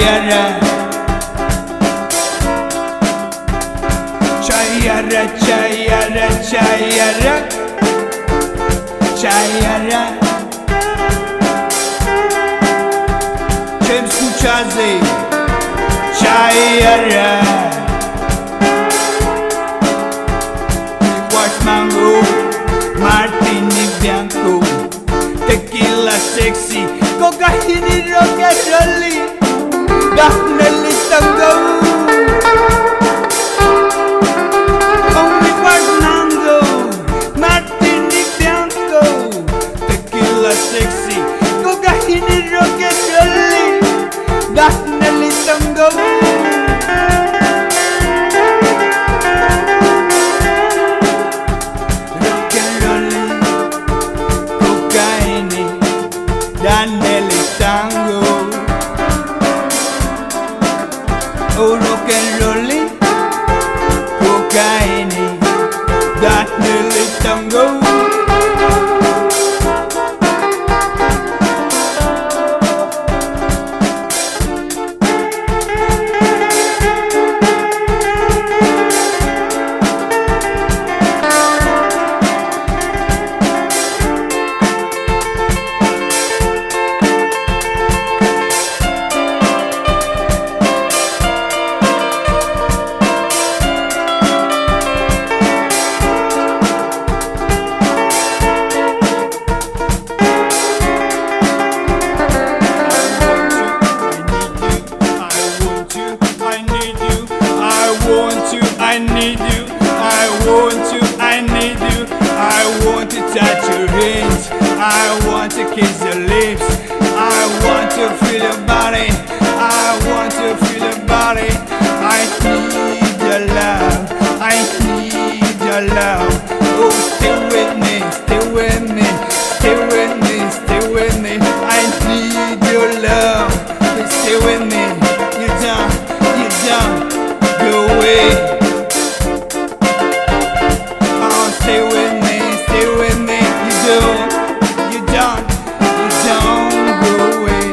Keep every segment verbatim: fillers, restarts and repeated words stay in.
Chayara, chayara, chayara, chayara, chayara. Чем скучазе? Chayara. White mango, martini bianco, tequila sexy, cocaine rock and rolly, Daphne tango. Only white mango, martini bianco, tequila sexy, cocaine rock and rolly, Daphne tango. Dannele tango, oh rock and rollin', cocaine, dannele tango. I need you, I want you, I need you. I want to touch your hands, I want to kiss your lips, I want to feel your body, I want to feel your body. I need your love, I need your love. Oh, stay with me, stay with me, stay with me, stay with me. I need your love, stay with me. You don't, you don't go away. Stay with me, stay with me. You don't, you don't, you don't go away.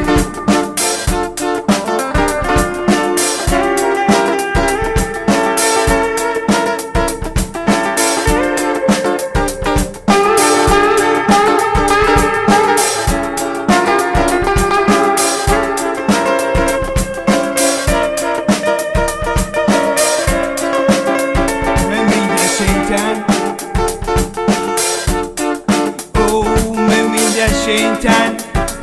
Maybe the same time. Shentan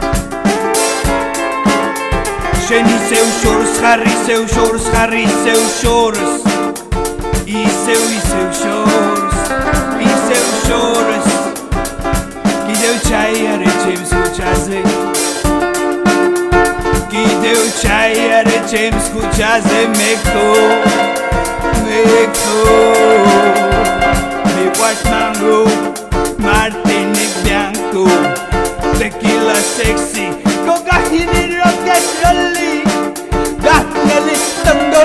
Sheni seus choros, Harry seus choros, Harry seus choros. E seu e seus choros, e seus choros. Que deu chayare James Kuchaze, que deu chayare James Kuchaze. Meko, Meko, me white mango, martini bianco, tequila sexy, cocaine rock and rolly, Daphne tango.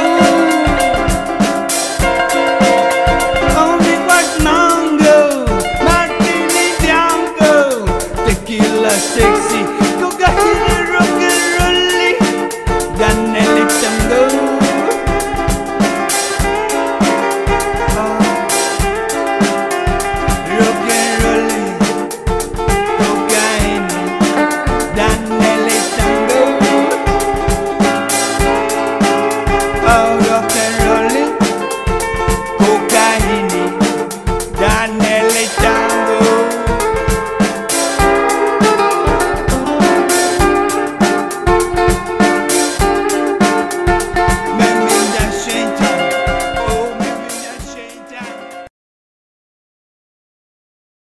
Only white mango, martini bianco, tequila sexy.